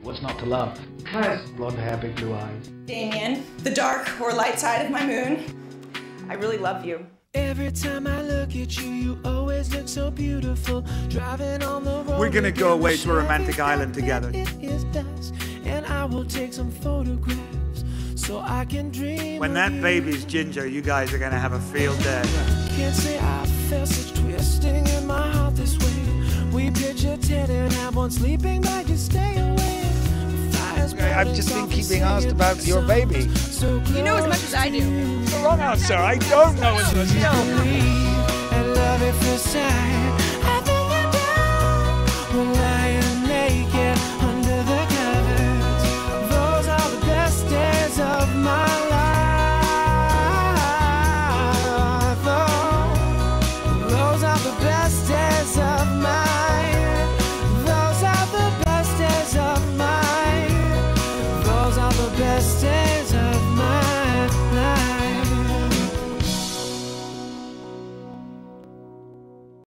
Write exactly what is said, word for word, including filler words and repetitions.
What's not to love? Claire's blonde hair, big blue eyes. Damian, the dark or light side of my moon. I really love you. Every time I look at you, you always look so beautiful. Driving on the road. We're gonna go away to a romantic island together. It is dusk, and I will take some photographs so I can dream. When that baby's ginger, you guys are gonna have a field day. Can't say I felt such twisting in my heart this way. We picture ten and have one sleeping bag to stay away. I've just been keeping asked about your baby. You know as much as I do. The wrong answer. I don't know as much as you. And love at first sight. I think I do. We're lying naked under the covers. Those are the best days of my life. Oh, those are the best days of mine. Those are the best days of mine. Those are the best days.